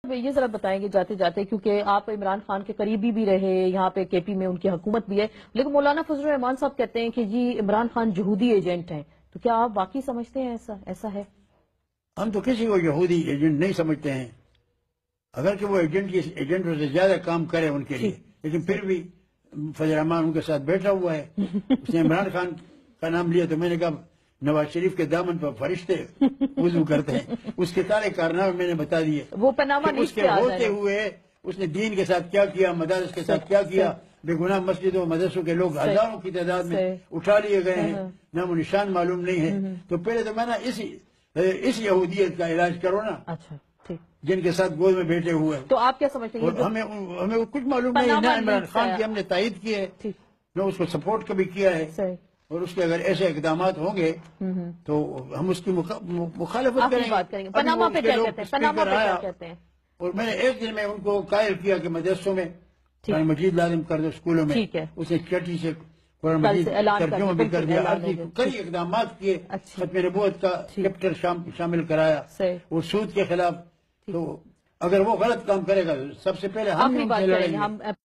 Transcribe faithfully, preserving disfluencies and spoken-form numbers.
یہ ذرا بتائیں گے جاتے جاتے، کیونکہ آپ عمران خان کے قریبی بھی رہے، یہاں پہ کے پی میں ان کی حکومت بھی ہے، لیکن مولانا فضل الرحمان صاحب کہتے ہیں کہ جی عمران خان یہودی ایجنٹ ہیں، تو کیا آپ واقعی سمجھتے ہیں ایسا ایسا ہے؟ ہم تو کسی کو یہودی ایجنٹ نہیں سمجھتے ہیں، اگر کہ وہ ایجنٹ کی ایجنٹوں سے زیادہ کام کرے ان کے لیے، لیکن پھر بھی فضل الرحمان ان کے ساتھ بیٹھا ہوا ہے۔ اس نے عمران خان کا نام لیا تو میں نے کہا نواز شریف کے دامن پر فرشتے وضو کرتے ہیں، اس کے سارے کارنامے میں نے بتا دیے، وہ پاناما اس کے ہوتے ہوئے اس نے دین کے ساتھ کیا کیا، مدارس کے ساتھ کیا کیا، بے گناہ مسجدوں مدرسوں کے لوگ ہزاروں کی تعداد میں اٹھا لیے گئے ہیں، نام و نشان معلوم نہیں ہے۔ تو پہلے تو میں نا اس اس یہودیت کا علاج کرو نا، جن کے ساتھ گود میں بیٹھے ہوئے۔ تو آپ کیا سمجھتے ہیں؟ ہمیں ہمیں کچھ معلوم نہیں، نہ عمران خان کی ہم نے تائید کی ہے، نہ اس کو سپورٹ کبھی کیا ہے، اور اس کے اگر ایسے اقدامات ہوں گے تو ہم اس کی مخالفت کریں گے۔ پاناما پہ کیا کہتے ہیں؟ پاناما پہ کیا کہتے ہیں؟ اور میں نے ایک دن میں ان کو قائل کیا کہ مدرسوں میں قرآن مجید لازم کر دو، اسکولوں میں اس نے چٹھی سے قرآن مجید ترجمہ بھی کر دیا، کئی اقدامات کیے، ختم نبوت کا چیپٹر شامل کرایا، اور سود کے خلاف۔ تو اگر وہ غلط کام کرے گا سب سے پہلے ہم لڑیں گے۔